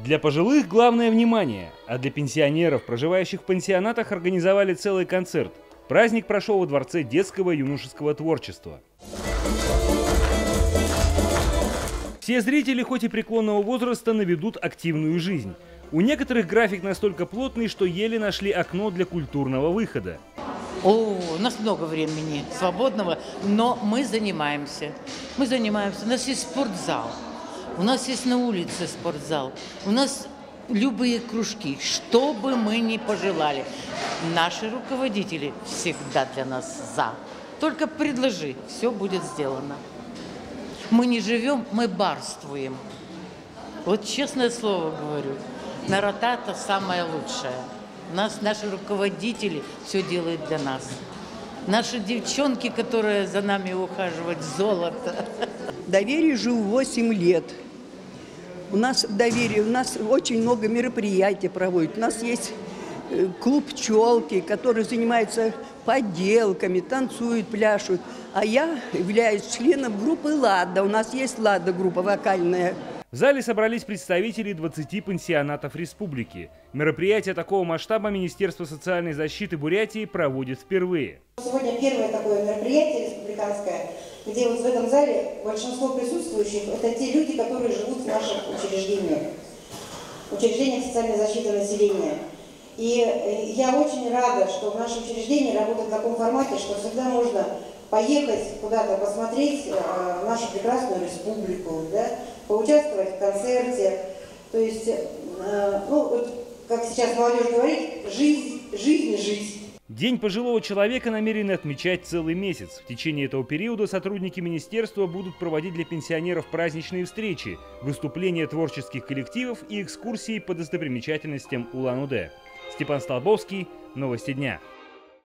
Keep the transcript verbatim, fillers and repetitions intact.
Для пожилых главное внимание, а для пенсионеров, проживающих в пансионатах, организовали целый концерт. Праздник прошел во Дворце детского и юношеского творчества. Все зрители, хоть и преклонного возраста, наведут активную жизнь. У некоторых график настолько плотный, что еле нашли окно для культурного выхода. О, у нас много времени свободного, но мы занимаемся. Мы занимаемся. У нас есть спортзал, у нас есть на улице спортзал, у нас любые кружки, что бы мы ни пожелали. Наши руководители всегда для нас за. Только предложи, все будет сделано. Мы не живем, мы барствуем. Вот честное слово говорю, Наротата самое лучшее. Нас, наши руководители все делают для нас. Наши девчонки, которые за нами ухаживают, золото. В Доверии живу восемь лет. У нас в Доверии, у нас очень много мероприятий проводят. У нас есть клуб «Пчелки», который занимается поделками, танцуют, пляшут. А я являюсь членом группы «Лада». У нас есть «Лада» группа вокальная. В зале собрались представители двадцати пансионатов республики. Мероприятие такого масштаба Министерство социальной защиты Бурятии проводит впервые. Сегодня первое такое мероприятие республиканское, где вот в этом зале большинство присутствующих – это те люди, которые живут в наших учреждениях, учреждениях социальной защиты населения. И я очень рада, что в нашем учреждении работает в таком формате, что всегда можно поехать куда-то посмотреть э, нашу прекрасную республику, да, поучаствовать в концерте. То есть, э, ну, вот, как сейчас молодежь говорит, жизнь, жизнь и жизнь. День пожилого человека намерены отмечать целый месяц. В течение этого периода сотрудники министерства будут проводить для пенсионеров праздничные встречи, выступления творческих коллективов и экскурсии по достопримечательностям Улан-Удэ. Степан Столбовский, новости дня.